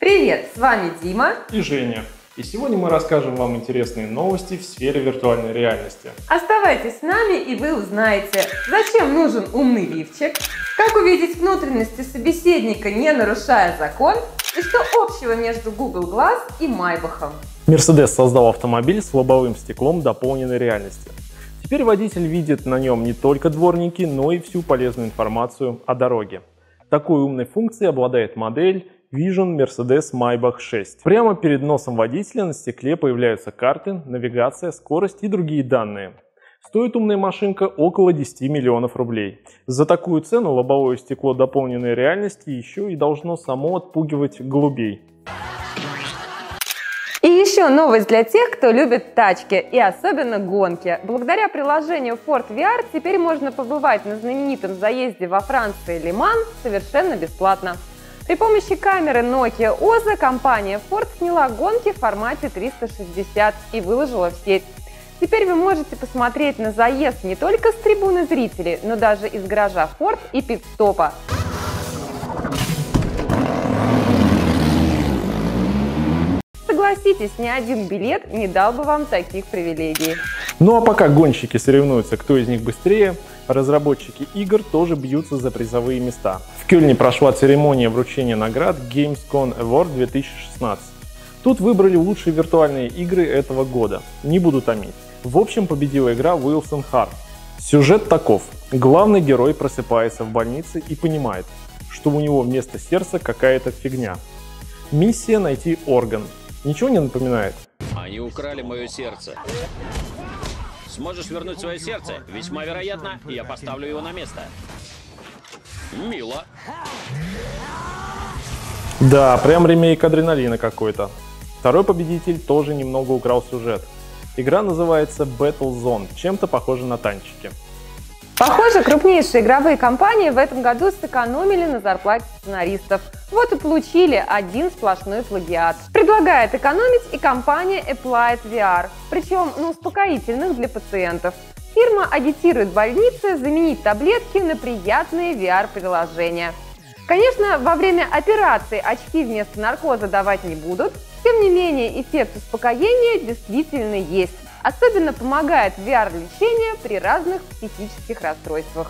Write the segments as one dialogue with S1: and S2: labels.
S1: Привет, с вами Дима
S2: и Женя. И сегодня мы расскажем вам интересные новости в сфере виртуальной реальности.
S1: Оставайтесь с нами, и вы узнаете, зачем нужен умный лифчик, как увидеть внутренности собеседника, не нарушая закон, и что общего между Google Glass и Майбахом.
S2: Mercedes создал автомобиль с лобовым стеклом дополненной реальности. Теперь водитель видит на нем не только дворники, но и всю полезную информацию о дороге. Такой умной функцией обладает модель Vision Mercedes-Maybach 6. Прямо перед носом водителя на стекле появляются карты, навигация, скорость и другие данные. Стоит умная машинка около 10 миллионов рублей. За такую цену лобовое стекло дополненной реальности еще и должно само отпугивать голубей.
S1: И еще новость для тех, кто любит тачки и особенно гонки. Благодаря приложению Ford VR теперь можно побывать на знаменитом заезде во Франции Ле-Ман совершенно бесплатно. При помощи камеры Nokia OZA компания Ford сняла гонки в формате 360 и выложила в сеть. Теперь вы можете посмотреть на заезд не только с трибуны зрителей, но даже из гаража Ford и пит-стопа. Согласитесь, ни один билет не дал бы вам таких привилегий.
S2: Ну а пока гонщики соревнуются, кто из них быстрее, разработчики игр тоже бьются за призовые места. В Кёльне прошла церемония вручения наград Gamescom Award 2016. Тут выбрали лучшие виртуальные игры этого года. Не буду томить. В общем, победила игра Wilson Heart. Сюжет таков. Главный герой просыпается в больнице и понимает, что у него вместо сердца какая-то фигня. Миссия — найти орган. Ничего не напоминает?
S3: Они украли мое сердце. Сможешь вернуть свое сердце? Весьма вероятно, я поставлю его на место. Мило.
S2: Да, прям ремейк Адреналина какой-то. Второй победитель тоже немного украл сюжет. Игра называется Battlezone, чем-то похожа на танчики.
S1: Похоже, крупнейшие игровые компании в этом году сэкономили на зарплате сценаристов. Вот и получили один сплошной плагиат. Предлагает экономить и компания Applied VR, причем на успокоительных для пациентов. Фирма агитирует больницы заменить таблетки на приятные VR-приложения. Конечно, во время операции очки вместо наркоза давать не будут, тем не менее эффект успокоения действительно есть. Особенно помогает VR-лечение при разных психических расстройствах.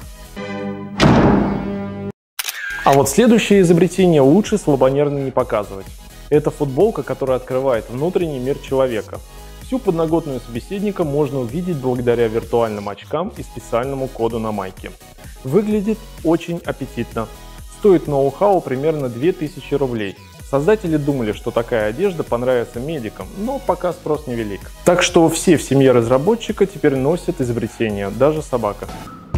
S2: А вот следующее изобретение лучше слабонервно не показывать. Это футболка, которая открывает внутренний мир человека. Всю подноготную собеседника можно увидеть благодаря виртуальным очкам и специальному коду на майке. Выглядит очень аппетитно. Стоит ноу-хау примерно 2000 рублей. Создатели думали, что такая одежда понравится медикам, но пока спрос невелик. Так что все в семье разработчика теперь носят изобретения, даже собака.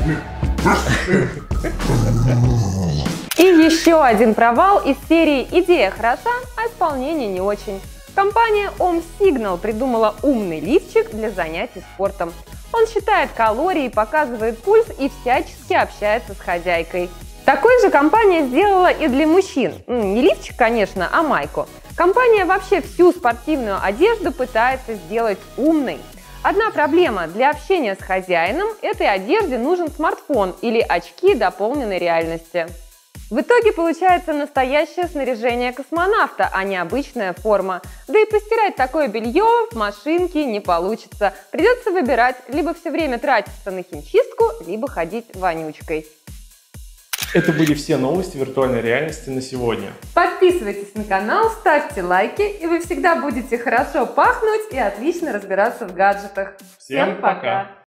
S1: И еще один провал из серии «Идея хороша, а исполнение не очень». Компания OmSignal придумала умный лифчик для занятий спортом. Он считает калории, показывает пульс и всячески общается с хозяйкой. Такой же компания сделала и для мужчин. Не лифчик, конечно, а майку. Компания вообще всю спортивную одежду пытается сделать умной. Одна проблема: для общения с хозяином этой одежде нужен смартфон или очки дополненной реальности. В итоге получается настоящее снаряжение космонавта, а не обычная форма. Да и постирать такое белье в машинке не получится. Придется выбирать: либо все время тратиться на химчистку, либо ходить вонючкой.
S2: Это были все новости виртуальной реальности на сегодня.
S1: Подписывайтесь на канал, ставьте лайки, и вы всегда будете хорошо пахнуть и отлично разбираться в гаджетах.
S2: Всем пока!